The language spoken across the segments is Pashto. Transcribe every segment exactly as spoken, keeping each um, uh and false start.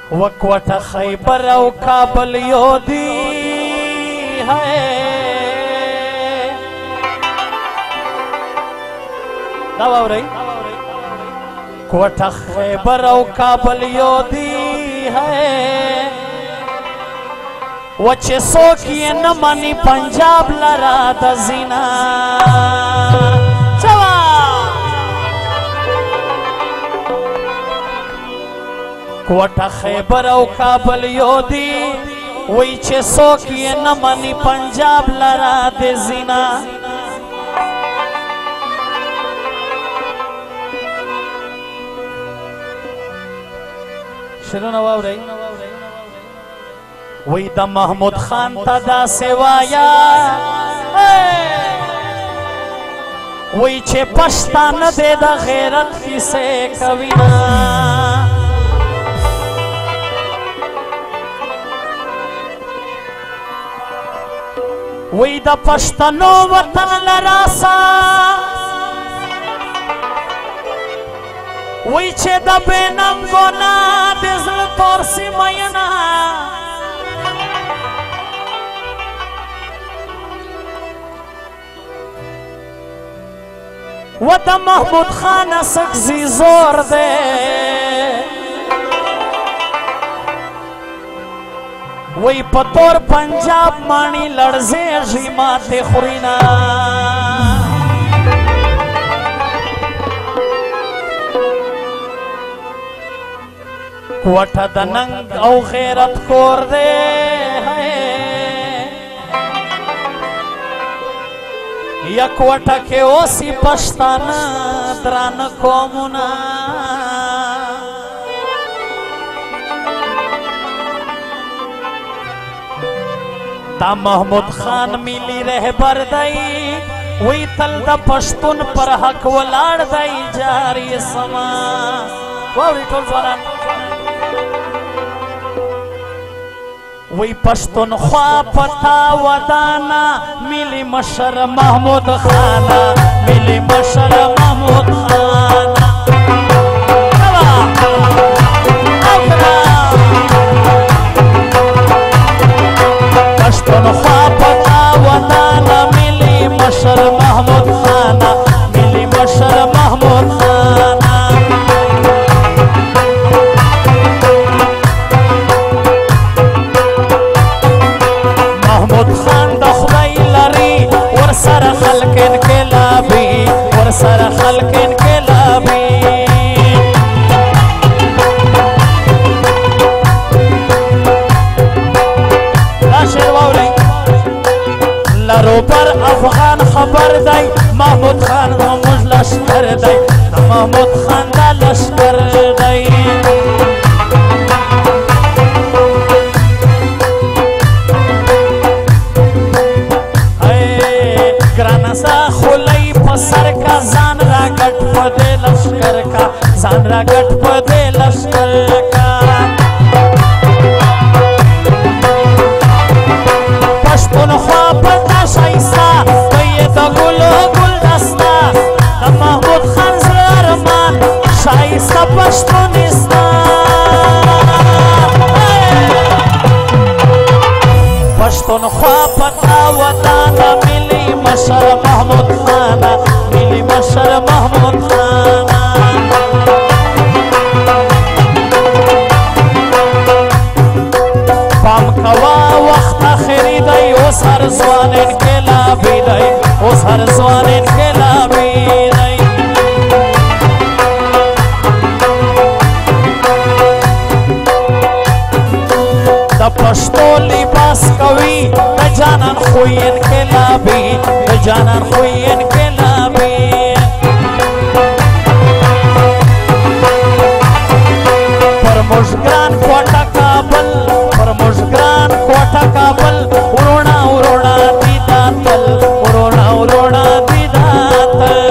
वक्वट खैबर औ काबल योदी है दवा रही क्वट खैबर औ काबल योदी है वचे सो किए न मनी पंजाब लरा दजीना क्वट खैबर औ काबल योदी वही छे सो किए न मनी पंजाब लरा दे जीना शुरू नवाब रही वही द महमूद खान तदा सेवाया वही छे पछतान दे द गैरत की से कविना वही द पश्तनो वतन लरासा वही छे द बेनम गोना दिल तोर सी मयना वो द महमूद खान सकजी जोर दे वही पतोर पंजाब मानी लड़जे जीमाते खुरीना क्वट दनंग औ गैरत कोर दे है या क्वट के ओसी पछताना द्रान कोमुना ता महमूद खान मिली रह बरदई वही तल द पश्तून पर हक वलाड़ दई जारी समा वही पश्तून ख्वा पता वदाना मिली मशर महमूद खाना मिली मशर महमूद खाना पश्तून ख्वा पता वदाना मिली मशर महमूद खाना मिली मशर महमूद खाना महमूद खान दखदाई लरी वर सर खलकन के लाभी वर सर खलकन के लाभी लरो पर अफगान खबर दई महमूद खान हमज लश्कर दई महमूद खान दा लश्कर दई ग्रानसा खुलई पसर का जान रा गट पदे लश्कर का जान रा गट पदे लश्कर का पश्तून ख्वा पता शाइस्ता ये तो गुलो गुलदस्ता महमूद खान ज़रमान शाइस्ता पश्तूनिस्ता पश्तून ख्वा पता वदाना मिली मशर महमूद खाना मिली मशर महमूद खाना पाम कवा वक्त आखिरी दई उस हर ज़वानिन के लाभी दई उस हर ज़वानिन के लाभी दई द पश्तो लिबास कवी द जानन खुयन के लाभी द जानन खुयन के लाभी पर मुश्किरान क्वटा काबल पर मुश्किरान क्वटा काबल उरोना उरोना दीदा तल उरोना उरोना दीदा तल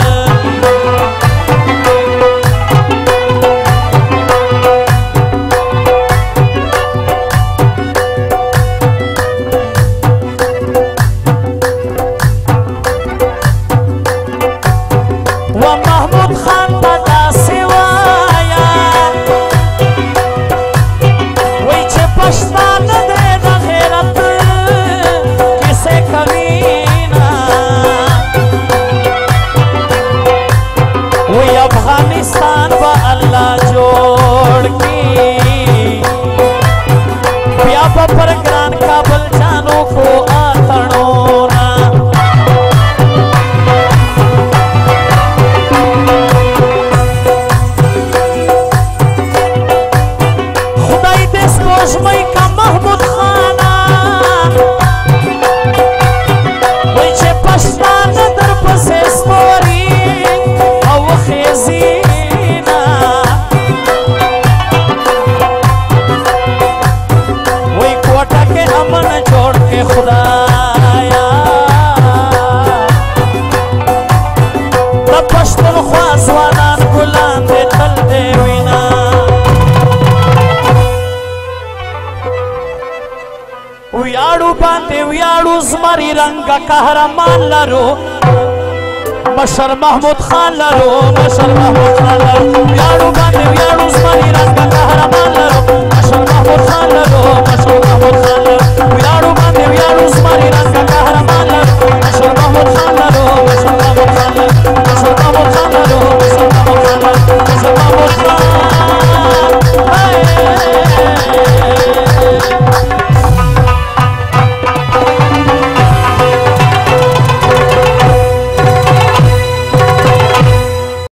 سپوږمۍ کا محمود خانه وای چې پښتانه در پسې سپوري او خېزینا وای کوټه کې امن جوړ کې خدایا د پښتونخوا ځوانان ګلان دې تل دې وینا ویاړو باندې ویاړو زمري رنګ قهرمان لرو مشر محمود خان لرو مشر محمود خان لرو ویاړو باندې ویاړو زمري رنګ قهرمان لرو مشر محمود خان لرو مشر محمود خان لرو ویاړو باندې ویاړو زمري